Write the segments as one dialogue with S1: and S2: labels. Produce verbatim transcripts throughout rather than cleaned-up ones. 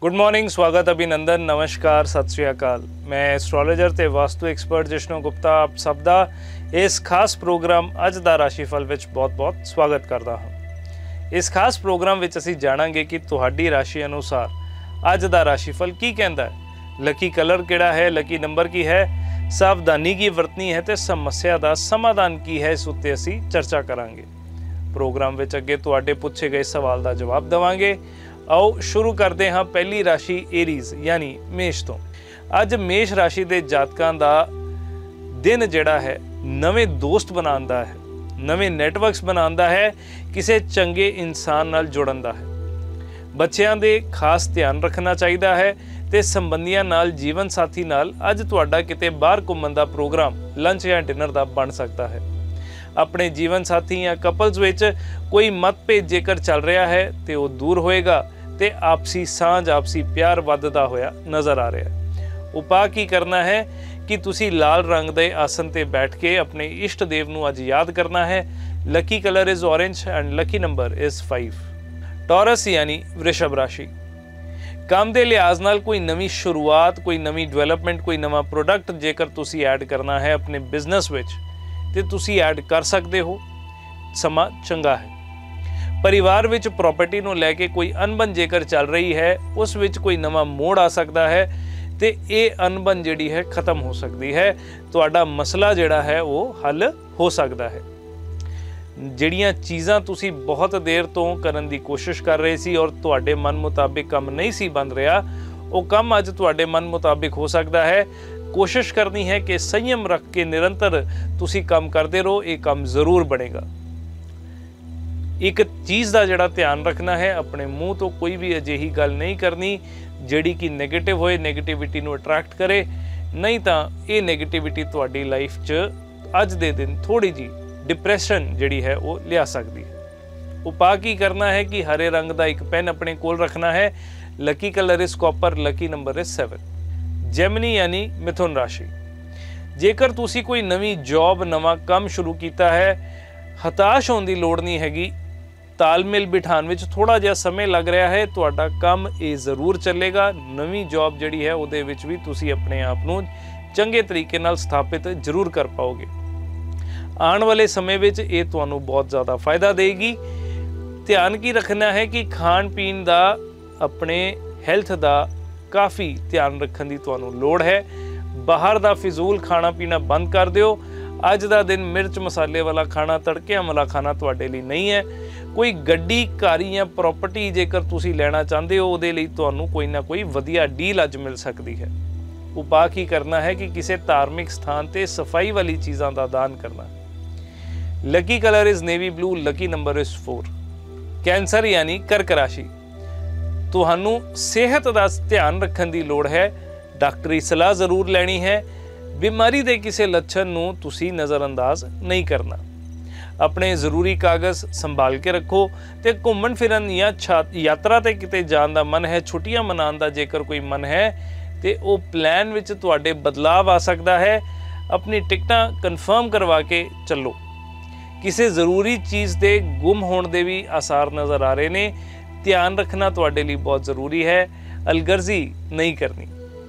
S1: Good morning, स्वागत, अभिनंदन, नमस्कार, सत श्री अकाल। मैं एस्ट्रोलॉजर ते वास्तु एक्सपर्ट जिष्णु गुप्ता आप सब दा इस खास प्रोग्राम अज दा राशिफल विच बहुत बहुत स्वागत करता हाँ। इस खास प्रोग्राम विच असीं जाणांगे कि तुहाडी राशि अनुसार अज दा राशिफल की कहंदा है, लकी कलर किहड़ा है, लकी नंबर की है, सावधानी की वरतनी है ते समस्या दा समाधान की है, इस उत्ते असीं चर्चा करांगे। प्रोग्राम विच अगे तुहाडे पुछे गए सवाल दा जवाब देवांगे। आओ शुरू करते हाँ पहली राशि एरीज यानी मेष तो। अज मेष राशि के जातकां दा दिन जिहड़ा है नवें दोस्त बनाउण दा है, नवें नैटवर्क्स बनाउण दा है, किसी चंगे इंसान नाल जुड़न दा है। बच्चों दे खास ध्यान रखना चाहिए है ते संबंधियों नाल, जीवन साथी नाल अज तुहाडा किते बाहर घुम्मण दा प्रोग्राम लंच या डिनर दा बन सकता है। अपने जीवन साथी या कपल्स विच कोई मतभेद जेकर चल रहा है तो वह दूर होएगा ते आपसी सांझ, आपसी प्यार वधदा होया नज़र आ रहा है। उपाय की करना है कि तुसी लाल रंग दे आसन ते बैठ के अपने इष्ट देव नूं अज याद करना है। Lucky colour is orange and lucky number is five. Taurus यानी वृषभ राशि, काम दे लिहाज नाल कोई नवी शुरुआत, कोई नवी डिवेलपमेंट, कोई नवा प्रोडक्ट जेकर तुसी ऐड करना है अपने बिजनेस विच ते तुसी ऐड कर सकते हो, समा चंगा है। परिवार विच प्रॉपर्टी नूं लैके कोई अनबन जेकर चल रही है, उस विच कोई नवा मोड़ आ सकता है ते ये अनबन जिहड़ी है खत्म हो सकती है। तुहाडा मसला जिहड़ा है वो हल हो सकता है। जिहड़ियां चीज़ां तुसी बहुत देर तो करन दी कोशिश कर रहे सी और तुहाडे मन मुताबिक काम नहीं सी बन रहा, वो काम अज तुहाडे मन मुताबिक हो सकता है। कोशिश करनी है कि संयम रख के निरंतर तुसी काम करते रहो, ये काम जरूर बनेगा। एक चीज़ का जिहड़ा ध्यान रखना है, अपने मूँह तो कोई भी अजिही गल नहीं करनी जिहड़ी कि नैगेटिव होए, नैगेटिविटी नूं अट्रैक्ट करे, नहीं तो ये नैगेटिविटी तुहाडी लाइफ च अज दे दिन थोड़ी जी डिप्रैशन जिहड़ी है वो लिया सकती है। उपाय की करना है कि हरे रंग का एक पेन अपने कोल रखना है। Lucky colour is copper, lucky number is seven. Gemini यानी मिथुन राशि, जेकर तुसी कोई नवी जॉब, नवा काम शुरू किया है, हताश होने की लोड़ नहीं हैगी। तालमेल बिठाने विच थोड़ा जिहा समय लग रहा है, तुहाडा काम ये जरूर चलेगा। नवी जॉब जिहड़ी है उहदे विच भी तुसी अपने आप नूं चंगे तरीके नाल स्थापित जरूर कर पाओगे। आने वाले समय विच ये तुहानूं बहुत ज़्यादा फायदा देगी। ध्यान की रखना है कि खाण पीण दा, अपने हैल्थ दा काफ़ी ध्यान रखने की तुहानूं लोड़ है। बाहर दा फिजूल खाना पीना बंद कर दिओ। अज दा दिन मिर्च मसाले वाला खाना, तड़कियां वाला खाना तुहाडे लई नहीं है। कोई गड्डी, कार या प्रॉपर्टी जेकर तुसी लेना चाहते हो, उहदे लई तुहानूं कोई ना कोई वधिया डील अज मिल सकती है। उपाय की करना है कि किसी धार्मिक स्थान ते सफाई वाली चीज़ों का दान करना। Lucky colour is navy blue, lucky number is four. Cancer यानी कर्क राशि, तुहानूं सेहत का ध्यान रखने की लोड़ है। डॉक्टरी सलाह जरूर लैनी है। बीमारी के किसी लक्षण नूं तुसी नज़रअंदाज नहीं करना। अपने जरूरी कागज़ संभाल के रखो ते घूमन फिरन या यात्रा ते किते जाण दा मन है, छुट्टियां मनाउण दा जेकर कोई मन है तो वो प्लान विच तुहाडे बदलाव आ सकता है। अपनी टिकटां कन्फर्म करवा के चलो। किसी जरूरी चीज़ के गुम होने के भी आसार नज़र आ रहे ने। ध्यान रखना तुहाडे लिए बहुत जरूरी है। अलगर्जी नहीं करनी।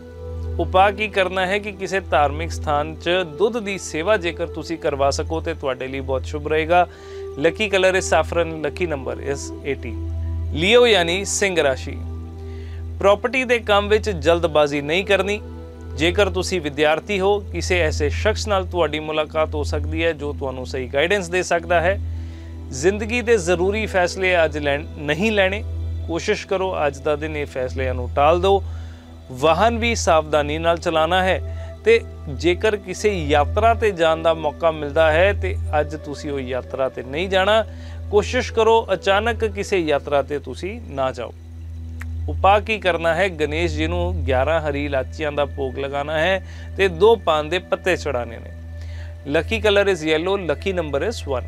S1: उपाय की करना है कि किसी धार्मिक स्थान च दुध की सेवा जेकर तुसी करवा सको तो तुहाडे लिए बहुत शुभ रहेगा। Lucky colour is saffron, lucky number is eighty. Leo यानी सिंह राशि, प्रॉपर्टी के काम विच जल्दबाजी नहीं करनी। जेकर तुसी विद्यार्थी हो, किसी ऐसे शख्स नाल तुहाडी मुलाकात हो सकती है जो तुहानूं सही गाइडेंस दे सकता है। जिंदगी के जरूरी फैसले अज लैण नहीं लैणे। कोशिश करो अज का दिन ये फैसलिਆਂ ਨੂੰ टाल दो। वाहन भी सावधानी नाल चलाना है। ते जेकर किसी यात्रा ते जाण दा मौका मिलता है तो अज तुसी वो यात्रा ते नहीं जाना। कोशिश करो अचानक किसी यात्रा ते तुसी ना जाओ। उपाय की करना है, गणेश जी नूं ग्यारह हरी इलाचियां दा भोग लगाना है ते दो पान दे पत्ते चढ़ाने ने। Lucky colour is yellow, lucky number is one.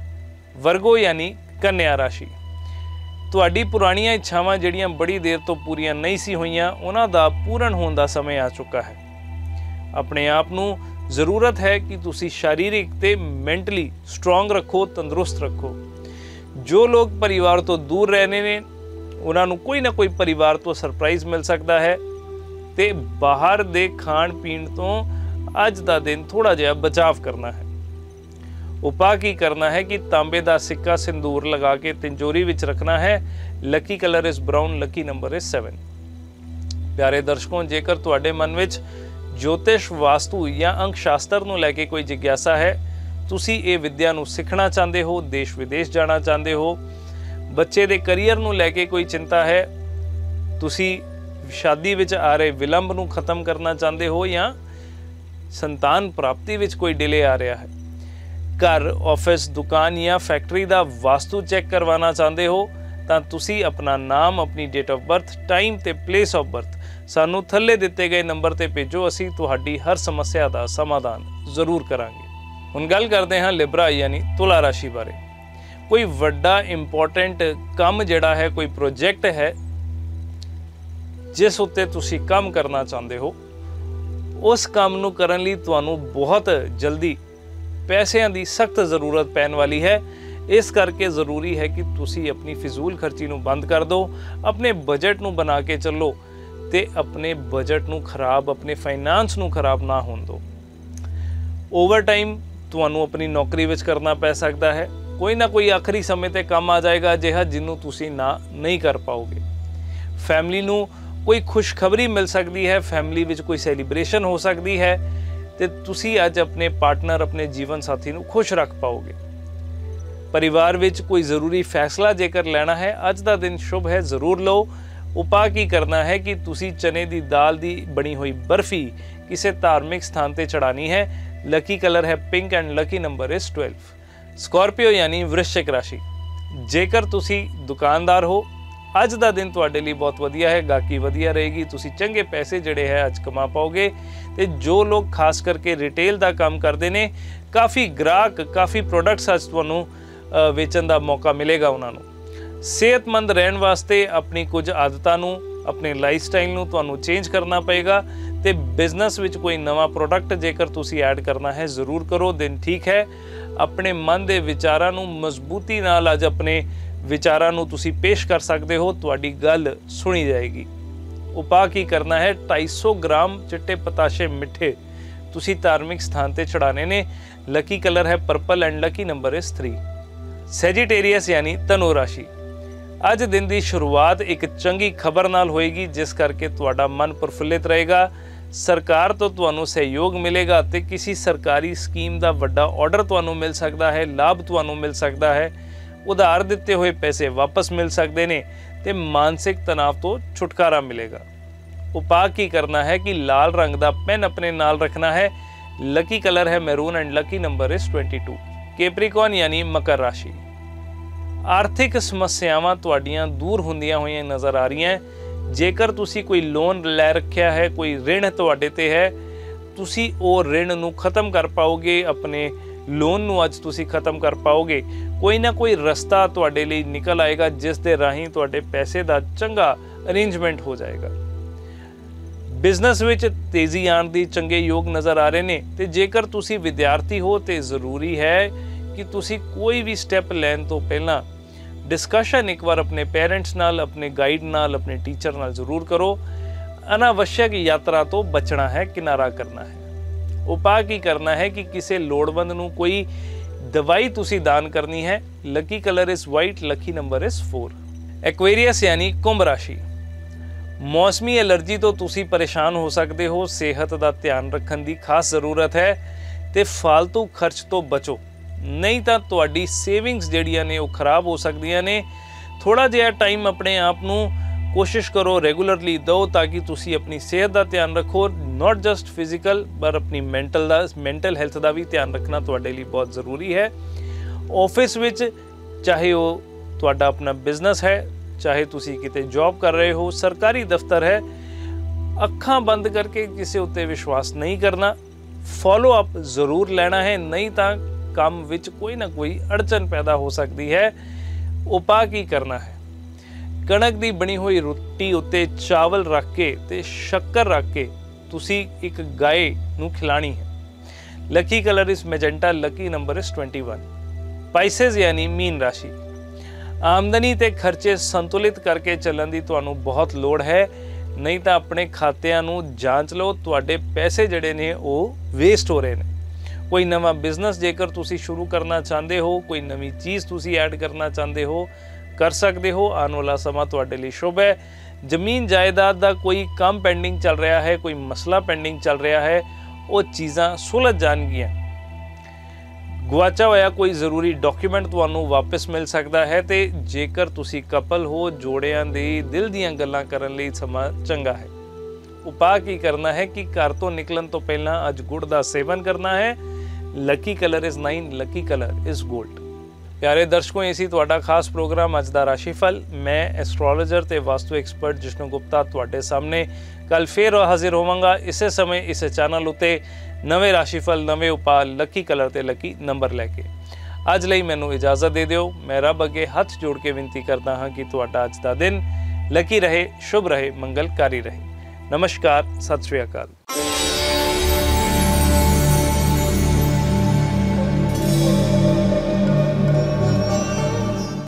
S1: Virgo यानी कन्या राशि, तुहाडी पुरानियां इच्छावां जिहड़ियां बड़ी देर तो पूरियां नहीं सी होईयां, उन्हां दा पूर्ण होने का समय आ चुका है। अपने आप नूं जरूरत है कि तुसी शारीरिक ते मैंटली स्ट्रोंग रखो, तंदुरुस्त रखो। जो लोग परिवार तो दूर रहने ने ਉਹਨਾਂ ਨੂੰ ਕੋਈ ਨਾ ਕੋਈ ਪਰਿਵਾਰ ਤੋਂ ਸਰਪ੍ਰਾਈਜ਼ ਮਿਲ ਸਕਦਾ ਹੈ ਤੇ ਬਾਹਰ ਦੇ ਖਾਣ ਪੀਣ ਤੋਂ ਅੱਜ ਦਾ ਦਿਨ ਥੋੜਾ ਜਿਹਾ ਬਚਾਵ ਕਰਨਾ ਹੈ। ਉਪਾਅ ਕੀ ਕਰਨਾ ਹੈ ਕਿ ਤਾਂਬੇ ਦਾ ਸਿੱਕਾ ਸਿੰਦੂਰ ਲਗਾ ਕੇ ਤਿੰਜੋਰੀ ਵਿੱਚ ਰੱਖਣਾ ਹੈ। Lucky colour is brown, lucky number is seven. ਪਿਆਰੇ ਦਰਸ਼ਕੋ, ਜੇਕਰ ਤੁਹਾਡੇ ਮਨ ਵਿੱਚ ਜੋਤਿਸ਼, ਵਾਸਤੂ ਜਾਂ ਅੰਕ ਸ਼ਾਸਤਰ ਨੂੰ ਲੈ ਕੇ ਕੋਈ ਜਿਗਿਆਸਾ ਹੈ, ਤੁਸੀਂ ਇਹ ਵਿਦਿਆ ਨੂੰ ਸਿੱਖਣਾ ਚਾਹੁੰਦੇ ਹੋ, ਦੇਸ਼ ਵਿਦੇਸ਼ ਜਾਣਾ ਚਾਹੁੰਦੇ ਹੋ, ਬੱਚੇ ਦੇ ਕੈਰੀਅਰ ਨੂੰ ਲੈ ਕੇ ਕੋਈ ਚਿੰਤਾ ਹੈ, ਤੁਸੀਂ ਸ਼ਾਦੀ ਵਿੱਚ ਆ ਰਹੇ ਵਿਲੰਬ ਨੂੰ ਖਤਮ ਕਰਨਾ ਚਾਹੁੰਦੇ ਹੋ ਜਾਂ ਸੰਤਾਨ ਪ੍ਰਾਪਤੀ ਵਿੱਚ ਕੋਈ ਡਿਲੇ ਆ ਰਿਹਾ ਹੈ, ਘਰ, ਆਫਿਸ, ਦੁਕਾਨ ਜਾਂ ਫੈਕਟਰੀ ਦਾ ਵਾਸਤੂ ਚੈੱਕ ਕਰਵਾਉਣਾ ਚਾਹੁੰਦੇ ਹੋ, ਤਾਂ ਤੁਸੀਂ ਆਪਣਾ ਨਾਮ, ਆਪਣੀ ਡੇਟ ਆਫ ਬਰਥ, ਟਾਈਮ ਤੇ ਪਲੇਸ ਆਫ ਬਰਥ ਸਾਨੂੰ ਥੱਲੇ ਦਿੱਤੇ ਗਏ ਨੰਬਰ ਤੇ ਭੇਜੋ। ਅਸੀਂ ਤੁਹਾਡੀ ਹਰ ਸਮੱਸਿਆ ਦਾ ਸਮਾਧਾਨ ਜ਼ਰੂਰ ਕਰਾਂਗੇ। ਹੁਣ ਗੱਲ ਕਰਦੇ ਹਾਂ ਲਿਬਰਾ ਯਾਨੀ ਤੁਲਾ ਰਾਸ਼ੀ ਬਾਰੇ। ਕੋਈ ਵੱਡਾ ਇੰਪੋਰਟੈਂਟ ਕੰਮ ਜਿਹੜਾ ਹੈ, ਕੋਈ ਪ੍ਰੋਜੈਕਟ ਹੈ ਜਿਸ ਉੱਤੇ ਤੁਸੀਂ ਕੰਮ ਕਰਨਾ ਚਾਹੁੰਦੇ ਹੋ, ਉਸ ਕੰਮ ਨੂੰ ਕਰਨ ਲਈ ਤੁਹਾਨੂੰ ਬਹੁਤ ਜਲਦੀ ਪੈਸਿਆਂ ਦੀ ਸਖਤ ਜ਼ਰੂਰਤ ਪੈਣ ਵਾਲੀ ਹੈ। ਇਸ ਕਰਕੇ ਜ਼ਰੂਰੀ ਹੈ ਕਿ ਤੁਸੀਂ ਆਪਣੀ ਫਿਜ਼ੂਲ ਖਰਚੀ ਨੂੰ ਬੰਦ ਕਰ ਦਿਓ, ਆਪਣੇ ਬਜਟ ਨੂੰ ਬਣਾ ਕੇ ਚੱਲੋ ਤੇ ਆਪਣੇ ਬਜਟ ਨੂੰ ਖਰਾਬ, ਆਪਣੇ ਫਾਈਨਾਂਸ ਨੂੰ ਖਰਾਬ ਨਾ ਹੋਣ ਦਿਓ। ਓਵਰ ਟਾਈਮ ਤੁਹਾਨੂੰ ਆਪਣੀ ਨੌਕਰੀ ਵਿੱਚ ਕਰਨਾ ਪੈ ਸਕਦਾ ਹੈ। ਕੋਈ ਨਾ ਕੋਈ ਆਖਰੀ ਸਮੇਂ ਤੇ ਕੰਮ ਆ ਜਾਏਗਾ ਅਜਿਹਾ ਜਿਹਨੂੰ ਤੁਸੀਂ ਨਾ ਨਹੀਂ ਕਰ ਪਾਓਗੇ। ਫੈਮਿਲੀ ਨੂੰ ਕੋਈ ਖੁਸ਼ਖਬਰੀ ਮਿਲ ਸਕਦੀ ਹੈ, ਫੈਮਿਲੀ ਵਿੱਚ ਕੋਈ ਸੈਲੀਬ੍ਰੇਸ਼ਨ ਹੋ ਸਕਦੀ ਹੈ ਤੇ ਤੁਸੀਂ ਅੱਜ ਆਪਣੇ ਪਾਰਟਨਰ, ਆਪਣੇ ਜੀਵਨ ਸਾਥੀ ਨੂੰ ਖੁਸ਼ ਰੱਖ ਪਾਓਗੇ। ਪਰਿਵਾਰ ਵਿੱਚ ਕੋਈ ਜ਼ਰੂਰੀ ਫੈਸਲਾ ਜੇਕਰ ਲੈਣਾ ਹੈ, ਅੱਜ ਦਾ ਦਿਨ ਸ਼ੁਭ ਹੈ, ਜ਼ਰੂਰ ਲਓ। ਉਪਾਅ ਕੀ ਕਰਨਾ ਹੈ ਕਿ ਤੁਸੀਂ ਚਨੇ ਦੀ ਦਾਲ ਦੀ ਬਣੀ ਹੋਈ ਬਰਫੀ ਕਿਸੇ ਧਾਰਮਿਕ ਸਥਾਨ ਤੇ ਚੜਾਣੀ ਹੈ। ਲੱਕੀ ਕਲਰ ਹੈ pink and lucky number is ਬਾਰ੍ਹਾਂ। ਸਕੋਰਪੀਓ ਯਾਨੀ ਵ੍ਰਿਸ਼ਚਿਕ ਰਾਸ਼ੀ। ਜੇਕਰ ਤੁਸੀਂ ਦੁਕਾਨਦਾਰ ਹੋ, ਅੱਜ ਦਾ ਦਿਨ ਤੁਹਾਡੇ ਲਈ ਬਹੁਤ ਵਧੀਆ ਹੈ, ਗਾਹਕੀ ਵਧੀਆ ਰਹੇਗੀ, ਤੁਸੀਂ ਚੰਗੇ ਪੈਸੇ ਜਿਹੜੇ ਹੈ ਅੱਜ ਕਮਾ ਪਾਓਗੇ। ਤੇ ਜੋ ਲੋਕ ਖਾਸ ਕਰਕੇ ਰਿਟੇਲ ਦਾ ਕੰਮ ਕਰਦੇ ਨੇ, ਕਾਫੀ ਗ੍ਰਾਹਕ, ਕਾਫੀ ਪ੍ਰੋਡਕਟਸ ਅੱਜ ਤੁਹਾਨੂੰ ਵੇਚਣ ਦਾ ਮੌਕਾ ਮਿਲੇਗਾ ਉਹਨਾਂ ਨੂੰ। ਸਿਹਤਮੰਦ ਰਹਿਣ ਵਾਸਤੇ ਆਪਣੀ ਕੁਝ ਆਦਤਾਂ ਨੂੰ, ਆਪਣੇ ਲਾਈਫ ਸਟਾਈਲ ਨੂੰ ਤੁਹਾਨੂੰ ਚੇਂਜ ਕਰਨਾ ਪਏਗਾ ਤੇ ਬਿਜ਼ਨਸ ਵਿੱਚ ਕੋਈ ਨਵਾਂ ਪ੍ਰੋਡਕਟ ਜੇਕਰ ਤੁਸੀਂ ਐਡ ਕਰਨਾ ਹੈ, ਜ਼ਰੂਰ ਕਰੋ। ਦਿਨ ਠੀਕ ਹੈ। ਆਪਣੇ ਮਨ ਦੇ ਵਿਚਾਰਾਂ ਨੂੰ ਮਜ਼ਬੂਤੀ ਨਾਲ ਅੱਜ ਆਪਣੇ ਵਿਚਾਰਾਂ ਨੂੰ ਤੁਸੀਂ ਪੇਸ਼ ਕਰ ਸਕਦੇ ਹੋ, ਤੁਹਾਡੀ ਗੱਲ ਸੁਣੀ ਜਾਏਗੀ। ਉਪਾਅ ਕੀ ਕਰਨਾ ਹੈ, ਢਾਈ ਸੌ ਗ੍ਰਾਮ ਚਿੱਟੇ ਪਤਾਸ਼ੇ ਮਿੱਠੇ ਤੁਸੀਂ ਧਾਰਮਿਕ ਸਥਾਨ ਤੇ ਚੜਾਣੇ ਨੇ। ਲੱਕੀ ਕਲਰ ਹੈ purple and lucky number is ਤਿੰਨ। ਸੈਜੀਟੇਰੀਅਸ ਯਾਨੀ ਧਨੂ ਰਾਸ਼ੀ। ਅੱਜ ਦਿਨ ਦੀ ਸ਼ੁਰੂਆਤ ਇੱਕ ਚੰਗੀ ਖਬਰ ਨਾਲ ਹੋਏਗੀ, ਜਿਸ ਕਰਕੇ ਤੁਹਾਡਾ ਮਨ ਪ੍ਰਫੁੱਲਿਤ ਰਹੇਗਾ। ਸਰਕਾਰ ਤੋਂ ਤੁਹਾਨੂੰ ਸਹਿਯੋਗ ਮਿਲੇਗਾ ਤੇ ਕਿਸੇ ਸਰਕਾਰੀ ਸਕੀਮ ਦਾ ਵੱਡਾ ਆਰਡਰ ਤੁਹਾਨੂੰ ਮਿਲ ਸਕਦਾ ਹੈ, ਲਾਭ ਤੁਹਾਨੂੰ ਮਿਲ ਸਕਦਾ ਹੈ। ਉਧਾਰ ਦਿੱਤੇ ਹੋਏ ਪੈਸੇ ਵਾਪਸ ਮਿਲ ਸਕਦੇ ਨੇ ਤੇ ਮਾਨਸਿਕ ਤਣਾਅ ਤੋਂ ਛੁਟਕਾਰਾ ਮਿਲੇਗਾ। ਉਪਾਅ ਕੀ ਕਰਨਾ ਹੈ ਕਿ ਲਾਲ ਰੰਗ ਦਾ ਪੈਨ ਆਪਣੇ ਨਾਲ ਰੱਖਣਾ ਹੈ। ਲੱਕੀ ਕਲਰ ਹੈ maroon and lucky number is ਬਾਈ। ਕੈਪਰੀਕੌਨ ਯਾਨੀ ਮਕਰ ਰਾਸ਼ੀ। ਆਰਥਿਕ ਸਮੱਸਿਆਵਾਂ ਤੁਹਾਡੀਆਂ ਦੂਰ ਹੁੰਦੀਆਂ ਹੋਈਆਂ ਨਜ਼ਰ ਆ ਰਹੀਆਂ। ਜੇਕਰ ਤੁਸੀਂ ਕੋਈ ਲੋਨ ਲੈ ਰੱਖਿਆ ਹੈ, ਕੋਈ ਰਿਣ ਤੁਹਾਡੇ ਤੇ ਹੈ, ਤੁਸੀਂ ਉਹ ਰਿਣ ਨੂੰ ਖਤਮ ਕਰ ਪਾਓਗੇ। ਆਪਣੇ ਲੋਨ ਨੂੰ ਅੱਜ ਤੁਸੀਂ ਖਤਮ ਕਰ ਪਾਓਗੇ। ਕੋਈ ਨਾ ਕੋਈ ਰਸਤਾ ਤੁਹਾਡੇ ਲਈ ਨਿਕਲ ਆਏਗਾ ਜਿਸ ਦੇ ਰਾਹੀਂ ਤੁਹਾਡੇ ਪੈਸੇ ਦਾ ਚੰਗਾ ਅਰੇਂਜਮੈਂਟ ਹੋ ਜਾਏਗਾ। ਬਿਜ਼ਨਸ ਵਿੱਚ ਤੇਜ਼ੀ ਆਉਣ ਦੀ ਚੰਗੇ ਯੋਗ ਨਜ਼ਰ ਆ ਰਹੇ ਨੇ ਤੇ ਜੇਕਰ ਤੁਸੀਂ ਵਿਦਿਆਰਥੀ ਹੋ ਤੇ ਜ਼ਰੂਰੀ ਹੈ ਕਿ ਤੁਸੀਂ ਕੋਈ ਵੀ ਸਟੈਪ ਲੈਣ ਤੋਂ ਪਹਿਲਾਂ ਡਿਸਕਸ਼ਨ ਇੱਕ ਵਾਰ ਆਪਣੇ ਪੇਰੈਂਟਸ ਨਾਲ, ਆਪਣੇ ਗਾਈਡ ਨਾਲ, ਆਪਣੇ ਟੀਚਰ ਨਾਲ ਜ਼ਰੂਰ ਕਰੋ। ਅਨਾਵਸ਼ਕ ਯਾਤਰਾ ਤੋਂ ਬਚਣਾ ਹੈ, ਕਿਨਾਰਾ ਕਰਨਾ ਹੈ। ਉਪਾਅ ਕੀ ਕਰਨਾ ਹੈ ਕਿ ਕਿਸੇ ਲੋੜਵੰਦ ਨੂੰ ਕੋਈ ਦਵਾਈ ਤੁਸੀਂ ਦਾਨ ਕਰਨੀ ਹੈ। Lucky colour is white, lucky number is ਚਾਰ। ਐਕੁਏਰੀਅਸ ਯਾਨੀ ਕੁੰਭ ਰਾਸ਼ੀ। ਮੌਸਮੀ ਐਲਰਜੀ ਤੋਂ ਤੁਸੀਂ ਪਰੇਸ਼ਾਨ ਹੋ ਸਕਦੇ ਹੋ। ਸਿਹਤ ਦਾ ਧਿਆਨ ਰੱਖਣ ਦੀ ਖਾਸ ਜ਼ਰੂਰਤ ਹੈ ਤੇ ਫालतू ਖਰਚ ਤੋਂ ਬਚੋ, ਨਹੀਂ ਤਾਂ ਤੁਹਾਡੀ ਸੇਵਿੰਗਸ ਜਿਹੜੀਆਂ ਨੇ ਉਹ ਖਰਾਬ ਹੋ ਸਕਦੀਆਂ ਨੇ। ਥੋੜਾ ਜਿਹਾ ਟਾਈਮ ਆਪਣੇ ਆਪ ਨੂੰ ਕੋਸ਼ਿਸ਼ ਕਰੋ ਰੈਗੂਲਰਲੀ ਦਿਓ ਤਾਂ ਕਿ ਤੁਸੀਂ ਆਪਣੀ ਸਿਹਤ ਦਾ ਧਿਆਨ ਰੱਖੋ। ਨਾਟ ਜਸਟ ਫਿਜ਼ੀਕਲ ਪਰ ਆਪਣੀ ਮੈਂਟਲ ਦਾ ਮੈਂਟਲ ਹੈਲਥ ਦਾ ਵੀ ਧਿਆਨ ਰੱਖਣਾ ਤੁਹਾਡੇ ਲਈ ਬਹੁਤ ਜ਼ਰੂਰੀ ਹੈ। ਆਫਿਸ ਵਿੱਚ ਚਾਹੇ ਉਹ ਤੁਹਾਡਾ ਆਪਣਾ ਬਿਜ਼ਨਸ ਹੈ, ਚਾਹੇ ਤੁਸੀਂ ਕਿਤੇ ਜੌਬ ਕਰ ਰਹੇ ਹੋ, ਸਰਕਾਰੀ ਦਫ਼ਤਰ ਹੈ, ਅੱਖਾਂ ਬੰਦ ਕਰਕੇ ਕਿਸੇ ਉੱਤੇ ਵਿਸ਼ਵਾਸ ਨਹੀਂ ਕਰਨਾ। ਫੋਲੋ ਅਪ ਜ਼ਰੂਰ ਲੈਣਾ ਹੈ, ਨਹੀਂ ਤਾਂ ਕੰਮ ਵਿੱਚ ਕੋਈ ਨਾ ਕੋਈ ਅੜਚਨ ਪੈਦਾ ਹੋ ਸਕਦੀ ਹੈ। ਉਪਾਅ ਕੀ ਕਰਨਾ ਹੈ, ਕਣਕ ਦੀ ਬਣੀ ਹੋਈ ਰੋਟੀ ਉੱਤੇ ਚਾਵਲ ਰੱਖ ਕੇ ਤੇ ਸ਼ੱਕਰ ਰੱਖ ਕੇ ਤੁਸੀਂ ਇੱਕ ਗਾਏ ਨੂੰ ਖਿਲਾਣੀ ਹੈ। Lucky colour is magenta, lucky number is ਇਕੱਤੀ। ਪਾਈਸਸ ਯਾਨੀ ਮੀਨ ਰਾਸ਼ੀ। ਆਮਦਨੀ ਤੇ ਖਰਚੇ ਸੰਤੁਲਿਤ ਕਰਕੇ ਚੱਲਣ ਦੀ ਤੁਹਾਨੂੰ ਬਹੁਤ ਲੋੜ ਹੈ, ਨਹੀਂ ਤਾਂ ਆਪਣੇ ਖਾਤਿਆਂ ਨੂੰ ਜਾਂਚ ਲਓ। ਤੁਹਾਡੇ ਪੈਸੇ ਜਿਹੜੇ ਨੇ ਉਹ ਵੇਸਟ ਹੋ ਰਹੇ ਨੇ। ਕੋਈ ਨਵਾਂ ਬਿਜ਼ਨਸ ਜੇਕਰ ਤੁਸੀਂ ਸ਼ੁਰੂ ਕਰਨਾ ਚਾਹੁੰਦੇ ਹੋ, ਕੋਈ ਨਵੀਂ ਚੀਜ਼ ਤੁਸੀਂ ਐਡ ਕਰਨਾ ਚਾਹੁੰਦੇ ਹੋ, ਕਰ ਸਕਦੇ ਹੋ। ਆਉਣ ਵਾਲਾ ਸਮਾਂ ਤੁਹਾਡੇ ਲਈ ਸ਼ੁਭ ਹੈ। ਜ਼ਮੀਨ ਜਾਇਦਾਦ ਦਾ ਕੋਈ ਕੰਮ ਪੈਂਡਿੰਗ ਚੱਲ ਰਿਹਾ ਹੈ, ਕੋਈ ਮਸਲਾ ਪੈਂਡਿੰਗ ਚੱਲ ਰਿਹਾ ਹੈ, ਉਹ ਚੀਜ਼ਾਂ ਸੁਲਝ ਜਾਣਗੀਆਂ। ਗੁਆਚਾ ਹੋਇਆ ਕੋਈ ਜ਼ਰੂਰੀ ਡਾਕੂਮੈਂਟ ਤੁਹਾਨੂੰ ਵਾਪਸ ਮਿਲ ਸਕਦਾ ਹੈ। ਤੇ ਜੇਕਰ ਤੁਸੀਂ ਕਪਲ ਹੋ, ਜੋੜਿਆਂ ਦੀ ਦਿਲ ਦੀਆਂ ਗੱਲਾਂ ਕਰਨ ਲਈ ਸਮਾਂ ਚੰਗਾ ਹੈ। ਉਪਾਅ ਕੀ ਕਰਨਾ ਹੈ ਕਿ ਘਰ ਤੋਂ ਨਿਕਲਣ ਤੋਂ ਪਹਿਲਾਂ ਅੱਜ ਗੁੜ ਦਾ ਸੇਵਨ ਕਰਨਾ ਹੈ। Lucky colour is nine, lucky colour is gold. ਪਿਆਰੇ ਦਰਸ਼ਕੋ, ਇਹ ਸੀ ਤੁਹਾਡਾ ਖਾਸ ਪ੍ਰੋਗਰਾਮ ਅੱਜ ਦਾ ਰਾਸ਼ੀਫਲ। ਮੈਂ ਐਸਟ੍ਰੋਲੋਜਰ ਤੇ ਵਾਸਤੂ ਐਕਸਪਰਟ ਜਿਸ਼ਨੂ ਗੁਪਤਾ ਤੁਹਾਡੇ ਸਾਹਮਣੇ ਕੱਲ ਫੇਰ ਹਾਜ਼ਰ ਹੋਵਾਂਗਾ ਇਸੇ ਸਮੇਂ ਇਸੇ ਚੈਨਲ ਉੱਤੇ ਨਵੇਂ ਰਾਸ਼ੀਫਲ, ਨਵੇਂ ਉਪਾਅ, ਲੱਕੀ ਕਲਰ ਤੇ ਲੱਕੀ ਨੰਬਰ ਲੈ ਕੇ। ਅੱਜ ਲਈ ਮੈਨੂੰ ਇਜਾਜ਼ਤ ਦੇ ਦਿਓ। ਮੈਂ ਰੱਬ ਅੱਗੇ ਹੱਥ ਜੋੜ ਕੇ ਬੇਨਤੀ ਕਰਦਾ ਹਾਂ ਕਿ ਤੁਹਾਡਾ ਅੱਜ ਦਾ ਦਿਨ ਲੱਕੀ ਰਹੇ, ਸ਼ੁਭ ਰਹੇ, ਮੰਗਲਕਾਰੀ ਰਹੇ। ਨਮਸਕਾਰ, ਸਤਿ ਸ਼੍ਰੀ ਅਕਾਲ।